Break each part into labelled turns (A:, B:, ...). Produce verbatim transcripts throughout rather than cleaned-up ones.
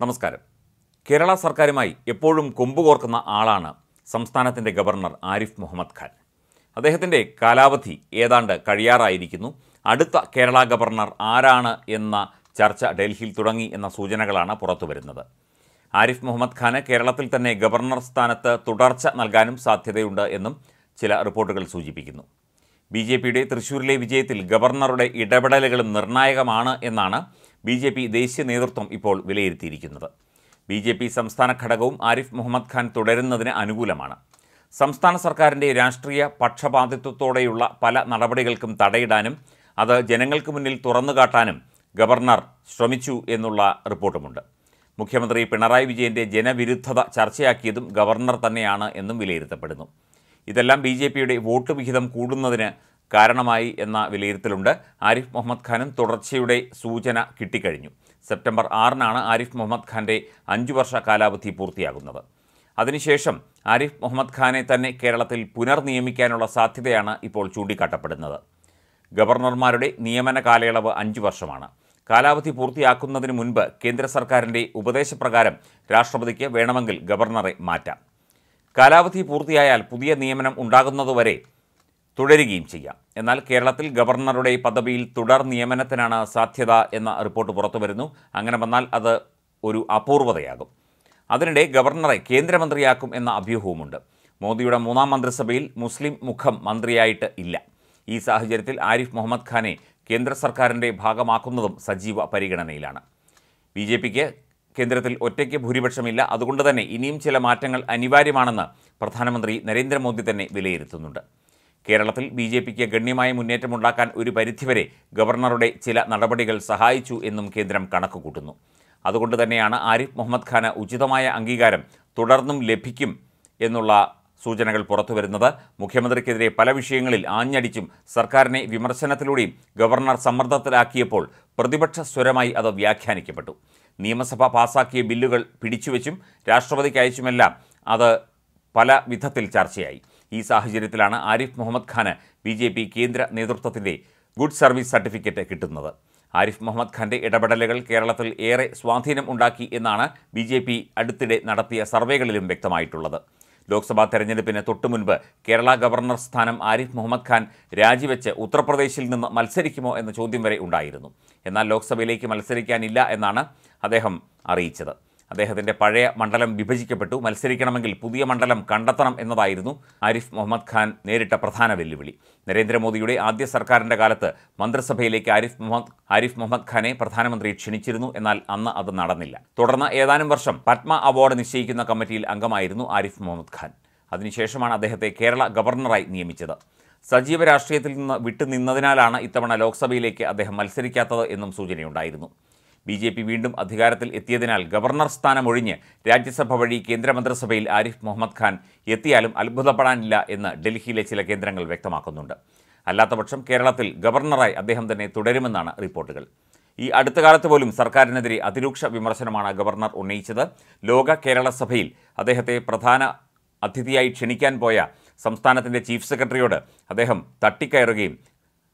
A: നമസ്കാരം. കേരള സർക്കാരുമായി എപ്പോഴും കൊമ്പുകോർക്കുന്ന ആളാണ് സംസ്ഥാനത്തിൻ്റെ ഗവർണർ ആരിഫ് മുഹമ്മദ് ഖാൻ. അദ്ദേഹത്തിൻ്റെ കാലാവധി ഏതാണ്ട് കഴിയാറായിരിക്കുന്നു. അടുത്ത കേരള ഗവർണർ ആരാണ് എന്ന ചർച്ച ഡൽഹിയിൽ തുടങ്ങി എന്ന സൂചനകളാണ് പുറത്തു വരുന്നത്. ആരിഫ് മുഹമ്മദ് ഖാന് കേരളത്തിൽ തന്നെ ഗവർണർ സ്ഥാനത്ത് തുടർച്ച നൽകാനും സാധ്യതയുണ്ട് എന്നും ചില റിപ്പോർട്ടുകൾ സൂചിപ്പിക്കുന്നു. ബി ജെ പിയുടെ തൃശ്ശൂരിലെ വിജയത്തിൽ ഗവർണറുടെ ഇടപെടലുകളും നിർണായകമാണ് എന്നാണ് ബി ജെ പി ദേശീയ നേതൃത്വം ഇപ്പോൾ വിലയിരുത്തിയിരിക്കുന്നത്. ബി ജെ പി സംസ്ഥാന ഘടകവും ആരിഫ് മുഹമ്മദ് ഖാൻ തുടരുന്നതിന് അനുകൂലമാണ്. സംസ്ഥാന സർക്കാരിൻ്റെ രാഷ്ട്രീയ പക്ഷപാതിത്വത്തോടെയുള്ള പല നടപടികൾക്കും തടയിടാനും അത് ജനങ്ങൾക്ക് മുന്നിൽ തുറന്നുകാട്ടാനും ഗവർണർ ശ്രമിച്ചു എന്നുള്ള റിപ്പോർട്ടുമുണ്ട്. മുഖ്യമന്ത്രി പിണറായി വിജയൻ്റെ ജനവിരുദ്ധത ചർച്ചയാക്കിയതും ഗവർണർ തന്നെയാണ് എന്നും വിലയിരുത്തപ്പെടുന്നു. ഇതെല്ലാം ബി ജെ പിയുടെ വോട്ട് വിഹിതം കൂടുന്നതിന് കാരണമായി എന്ന വിലയിരുത്തലുണ്ട്. ആരിഫ് മുഹമ്മദ് ഖാനും തുടർച്ചയുടെ സൂചന കിട്ടിക്കഴിഞ്ഞു. സെപ്റ്റംബർ ആറിനാണ് ആരിഫ് മുഹമ്മദ് ഖാൻ്റെ അഞ്ചു വർഷ കാലാവധി പൂർത്തിയാകുന്നത്. അതിനുശേഷം ആരിഫ് മുഹമ്മദ് ഖാനെ തന്നെ കേരളത്തിൽ പുനർനിയമിക്കാനുള്ള സാധ്യതയാണ് ഇപ്പോൾ ചൂണ്ടിക്കാട്ടപ്പെടുന്നത്. ഗവർണർമാരുടെ നിയമന കാലയളവ് അഞ്ചു വർഷമാണ്. കാലാവധി പൂർത്തിയാക്കുന്നതിന് മുൻപ് കേന്ദ്ര സർക്കാരിൻ്റെ ഉപദേശപ്രകാരം രാഷ്ട്രപതിക്ക് വേണമെങ്കിൽ ഗവർണറെ മാറ്റാം. കാലാവധി പൂർത്തിയായാൽ പുതിയ നിയമനം ഉണ്ടാകുന്നതുവരെ തുടരുകയും ചെയ്യാം. എന്നാൽ കേരളത്തിൽ ഗവർണറുടെ പദവിയിൽ തുടർ നിയമനത്തിനാണ് സാധ്യത എന്ന റിപ്പോർട്ട് പുറത്തു വരുന്നു. അങ്ങനെ വന്നാൽ അത് ഒരു അപൂർവതയാകും. അതിനിടെ ഗവർണറെ കേന്ദ്രമന്ത്രിയാക്കും എന്ന അഭ്യൂഹവുമുണ്ട്. മോദിയുടെ മൂന്നാം മന്ത്രിസഭയിൽ മുസ്ലിം മുഖം മന്ത്രിയായിട്ട് ഇല്ല. ഈ സാഹചര്യത്തിൽ ആരിഫ് മുഹമ്മദ് ഖാനെ കേന്ദ്ര സർക്കാരിൻ്റെ ഭാഗമാക്കുന്നതും സജീവ പരിഗണനയിലാണ്. ബി ജെ പിക്ക് കേന്ദ്രത്തിൽ ഒറ്റയ്ക്ക് ഭൂരിപക്ഷമില്ല. അതുകൊണ്ട് തന്നെ ഇനിയും ചില മാറ്റങ്ങൾ അനിവാര്യമാണെന്ന് പ്രധാനമന്ത്രി നരേന്ദ്രമോദി തന്നെ വിലയിരുത്തുന്നുണ്ട്. കേരളത്തിൽ ബി ജെ പിക്ക് ഗണ്യമായ മുന്നേറ്റമുണ്ടാക്കാൻ ഒരു പരിധിവരെ ഗവർണറുടെ ചില നടപടികൾ സഹായിച്ചു എന്നും കേന്ദ്രം കണക്കുകൂട്ടുന്നു. അതുകൊണ്ട് തന്നെയാണ് ആരിഫ് മുഹമ്മദ് ഖാന് ഉചിതമായ അംഗീകാരം തുടർന്നും ലഭിക്കും എന്നുള്ള സൂചനകൾ പുറത്തുവരുന്നത്. മുഖ്യമന്ത്രിക്കെതിരെ പല വിഷയങ്ങളിൽ ആഞ്ഞടിച്ചും സർക്കാരിനെ വിമർശനത്തിലൂടെയും ഗവർണർ സമ്മർദ്ദത്തിലാക്കിയപ്പോൾ പ്രതിപക്ഷ സ്വരമായി അത് വ്യാഖ്യാനിക്കപ്പെട്ടു. നിയമസഭ പാസാക്കിയ ബില്ലുകൾ പിടിച്ചുവെച്ചും രാഷ്ട്രപതിക്ക് അയച്ചുമെല്ലാം അത് പല വിധത്തിൽ ചർച്ചയായി. ഈ സാഹചര്യത്തിലാണ് ആരിഫ് മുഹമ്മദ് ഖാന് ബി ജെ പി കേന്ദ്ര നേതൃത്വത്തിൻ്റെ ഗുഡ് സർവീസ് സർട്ടിഫിക്കറ്റ് കിട്ടുന്നത്. ആരിഫ് മുഹമ്മദ് ഖാൻ്റെ ഇടപെടലുകൾ കേരളത്തിൽ ഏറെ സ്വാധീനം ഉണ്ടാക്കി എന്നാണ് ബി ജെ പി അടുത്തിടെ നടത്തിയ സർവേകളിലും വ്യക്തമായിട്ടുള്ളത്. ലോക്സഭാ തെരഞ്ഞെടുപ്പിന് തൊട്ടുമുൻപ് കേരള ഗവർണർ സ്ഥാനം ആരിഫ് മുഹമ്മദ് ഖാൻ രാജിവെച്ച് ഉത്തർപ്രദേശിൽ നിന്ന് മത്സരിക്കുമോ എന്ന ചോദ്യം വരെ ഉണ്ടായിരുന്നു. എന്നാൽ ലോക്സഭയിലേക്ക് മത്സരിക്കാനില്ല എന്നാണ് അദ്ദേഹം അറിയിച്ചത്. അദ്ദേഹത്തിൻ്റെ പഴയ മണ്ഡലം വിഭജിക്കപ്പെട്ടു. മത്സരിക്കണമെങ്കിൽ പുതിയ മണ്ഡലം കണ്ടെത്തണം എന്നതായിരുന്നു ആരിഫ് മുഹമ്മദ് ഖാൻ നേരിട്ട പ്രധാന വെല്ലുവിളി. നരേന്ദ്രമോദിയുടെ ആദ്യ സർക്കാരിൻ്റെ കാലത്ത് മന്ത്രിസഭയിലേക്ക് ആരിഫ് മുഹമ്മദ് ആരിഫ് മുഹമ്മദ് ഖാനെ പ്രധാനമന്ത്രി ക്ഷണിച്ചിരുന്നു. എന്നാൽ അന്ന് അത് നടന്നില്ല. തുടർന്ന് ഏതാനും വർഷം പത്മ അവാർഡ് നിശ്ചയിക്കുന്ന കമ്മിറ്റിയിൽ അംഗമായിരുന്നു ആരിഫ് മുഹമ്മദ് ഖാൻ. അതിനുശേഷമാണ് അദ്ദേഹത്തെ കേരള ഗവർണറായി നിയമിച്ചത്. സജീവ രാഷ്ട്രീയത്തിൽ നിന്ന് വിട്ടുനിന്നതിനാലാണ് ഇത്തവണ ലോക്സഭയിലേക്ക് അദ്ദേഹം മത്സരിക്കാത്തത് എന്നും സൂചനയുണ്ടായിരുന്നു. ബി ജെ പി വീണ്ടും അധികാരത്തിൽ എത്തിയതിനാൽ ഗവർണർ സ്ഥാനം ഒഴിഞ്ഞ് രാജ്യസഭ വഴി കേന്ദ്രമന്ത്രിസഭയിൽ ആരിഫ് മുഹമ്മദ് ഖാൻ എത്തിയാലും അത്ഭുതപ്പെടാനില്ല എന്ന് ഡൽഹിയിലെ ചില കേന്ദ്രങ്ങൾ വ്യക്തമാക്കുന്നുണ്ട്. അല്ലാത്തപക്ഷം കേരളത്തിൽ ഗവർണറായി അദ്ദേഹം തന്നെ തുടരുമെന്നാണ് റിപ്പോർട്ടുകൾ. ഈ അടുത്ത കാലത്ത് പോലും സർക്കാരിനെതിരെ അതിരൂക്ഷ വിമർശനമാണ് ഗവർണർ ഉന്നയിച്ചത്. ലോക കേരള സഭയിൽ അദ്ദേഹത്തെ പ്രധാന അതിഥിയായി ക്ഷണിക്കാൻ പോയ സംസ്ഥാനത്തിൻ്റെ ചീഫ് സെക്രട്ടറിയോട് അദ്ദേഹം തട്ടിക്കയറുകയും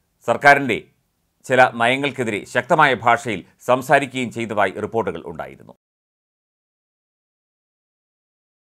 A: സർക്കാരിൻ്റെ ചില നയങ്ങൾക്കെതിരെ ശക്തമായ ഭാഷയിൽ സംസാരിക്കുകയും ചെയ്തതായി റിപ്പോർട്ടുകൾ ഉണ്ടായിരുന്നു.